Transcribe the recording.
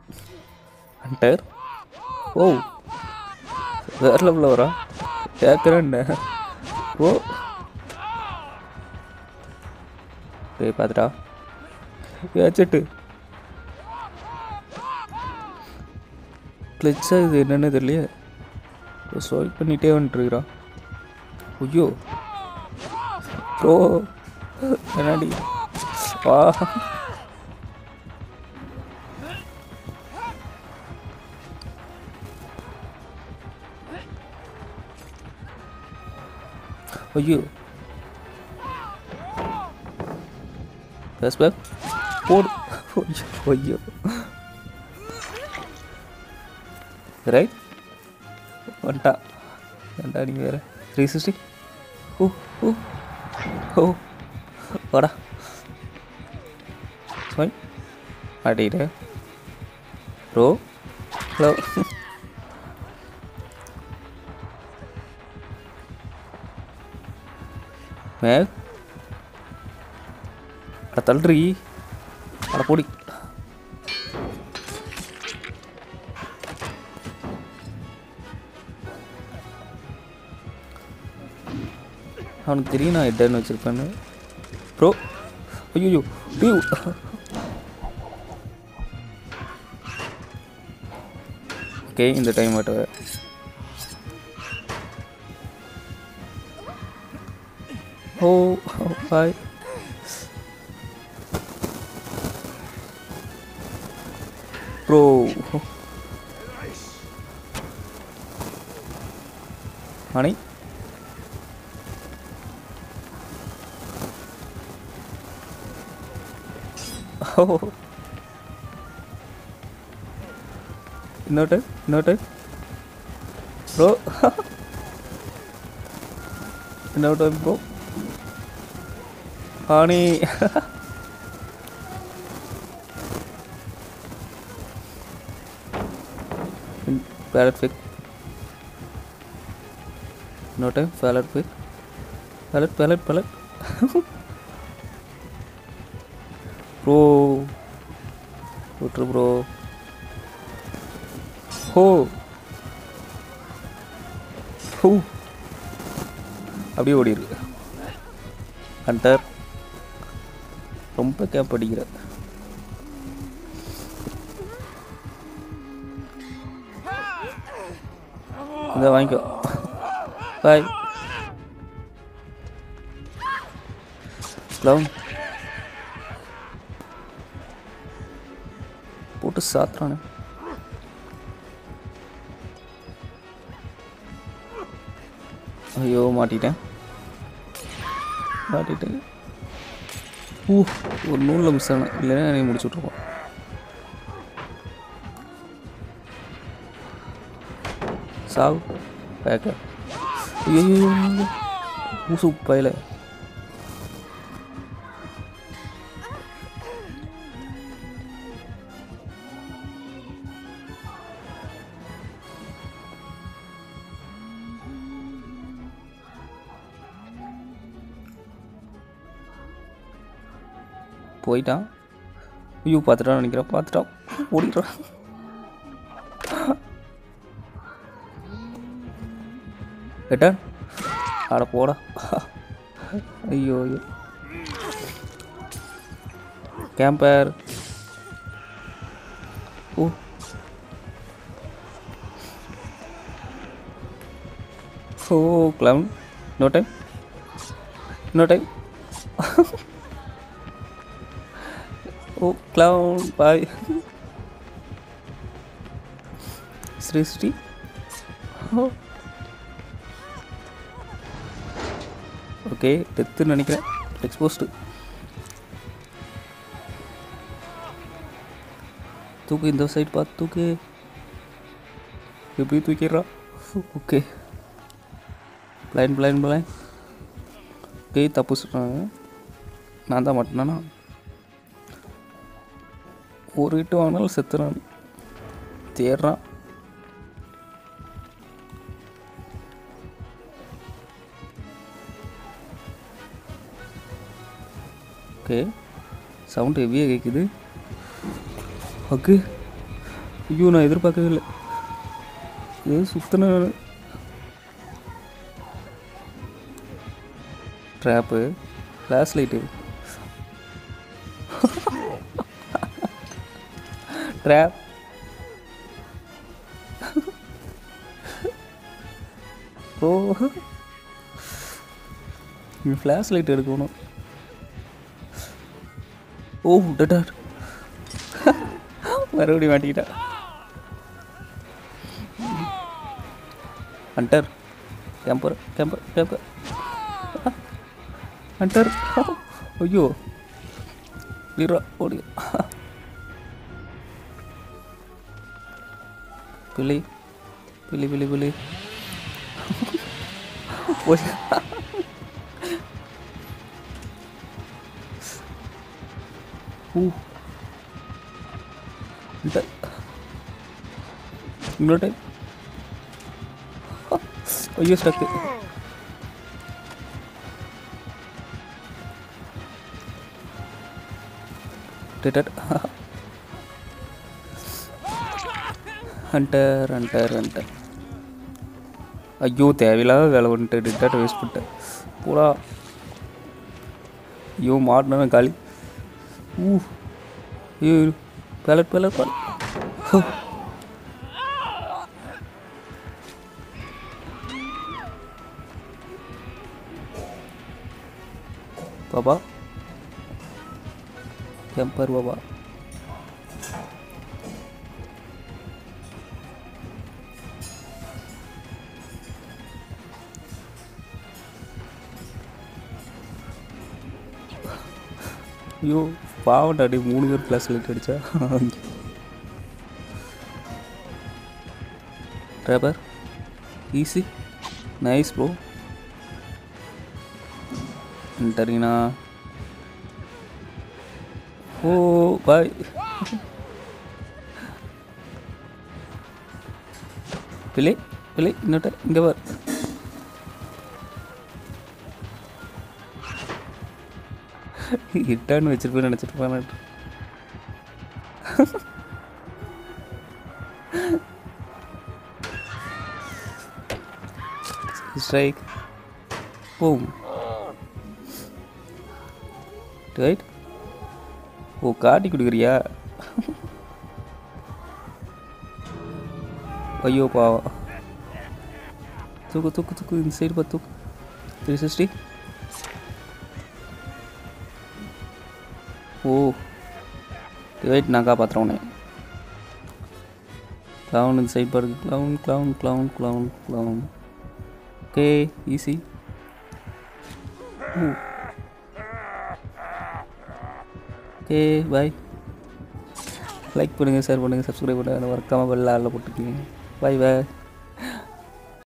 Hunter. ஓ, வேற லெவலில் வரா. கேட்குறேன்ன. ஓ, போய் பார்த்துட்டா ஏச்சிட்டு கிளிச்சா. இது என்னென்னு தெரியலையே. ஸ்வைப் பண்ணிகிட்டே வந்துட்டுருக்குறான். ஐயோ ப்ரோ, என்னடி வா. ஐயோ பேக் போடு. ஐயோ ரைட் வந்துட்டா. ஏன்டா நீ வேறு 360. ஓ ஓ ஓ வாடா. ஃபைன் மாட்டிக்கிட்டே ப்ரோ. ஹலோ. மேக் அட தள்ளுறி. அட போடி. அவனுக்கு தெரியும் நான் ஹெட்டர்னு வச்சுருப்பேன்னு. ப்ரோ ஐயோ டியூ. ஓகே இந்த டைம் ஆட்ட ஓ பாய். ப்ரோ அணை. ஓ இன்னொரு ப்ரோ. இன்னொரு டைம் ப்ரோ. ஹானி பேலட் பிக். இன்னொரு time pallet pick. Pallet bro. விட்ரு ப்ரோ. ஹோ ஹூ அப்படியே ஓடிருக்கு. ஹண்டர் ரொம்ப கேப் அடிக்கிற. இதை வாங்கிக்கோ. பாய். க்ளவுன் போட்டு சாத்துறானே. ஐயோ மாட்டிட்டேன். ஒரு நூலில் மிஸ் ஆனேன். இல்லைன்னா என்னை முடிச்சு விட்ருப்போம். சாவு பேக்க. ஐயோ ஊசு பயில. போயிட்டான். ஐயோ பார்த்துட்டான்னு நினைக்கிறேன். பார்த்துட்டான் ஓடிடுறான். ரிட்டர்ன் ஆட போடா. ஐயோ ஐயோ கேம்பர். ஓ ஓ க்ளவுன். No time. ஓ க்ளவுன் பாய். 360. ஓ ஓகே டெத்துன்னு நினைக்கிறேன். எக்ஸ்போஸ்டு. தூக்கு இந்த சைடு பார்த்து தூக்கு. எப்படி தூக்கிடுறா. Okay plain. ஓகே தப்பு சொல்கிறாங்க. நான் தான் மாட்டினானா. ஒரு ஹிட்டு வாங்கினாலும் செத்துறான். தேடுறான். ஓகே சவுண்டு ஹெவியாக கேட்குது. ஓகே ஐயோ நான் எதிர்பார்க்கவே இல்லை. ஏதோ சுத்தின ட்ராப்பு, ஃப்ளாஷ் லைட்டு, ட்ராப். ஓ ஃப்ளாஷ் லைட் எடுக்கணும். ஓ டட்டா மறுபடியும் மாட்டிக்கிட்டா. Hunter camper camper camper hunter. ஐயோ வீரா ஓடி. பிள்ளை பிள்ளை பிள்ளை பிள்ளை இன்னொரு டைம். ஐயோ ஸ்டக்கு. Hundred hundred hundred. ஐயோ தேவையில்லாத வேலை வந்துட்டு டிட்டாட்ட வேஸ்ட் பண்ணிட்டேன் பூரா. ஐயோ மாட்டினா காலி. ஐயோ பேலட் பேலட் பேலட். பாபா கேம்பர் பாபா. ஐயோ பாவண்டா அடி 3 பேர் ப்ளஸ் லைட் அடித்தா. Trapper easy nice bro. என்டரினா. Oh boy. பிள்ளை பிள்ளை இன்னொட்ட இங்கே வர. ஹிட்டான்னு வச்சிருப்பேன் நினச்சிருப்பான். Strike boom right. ஓ காட்டி கொடுக்குறியா? ஐயோ பாவா. தூக்கு தூக்கு தூக்கு இந்த சைடு பார்த்து தூக்கு. 360. ஓ ரைட் நான் காப்பாற்றுறேன் உன்னை. க்ளவுன் இந்த சைட் பாருங்க. Clown clown clown clown clown. Okay easy. Okay bye. Like பண்ணுங்கள், ஷேர் பண்ணுங்கள், சப்ஸ்கிரைப் பண்ணுங்கள், மறக்காமல் பெல் ஆல்ல போட்டுக்கோங்க. பாய் பாய்.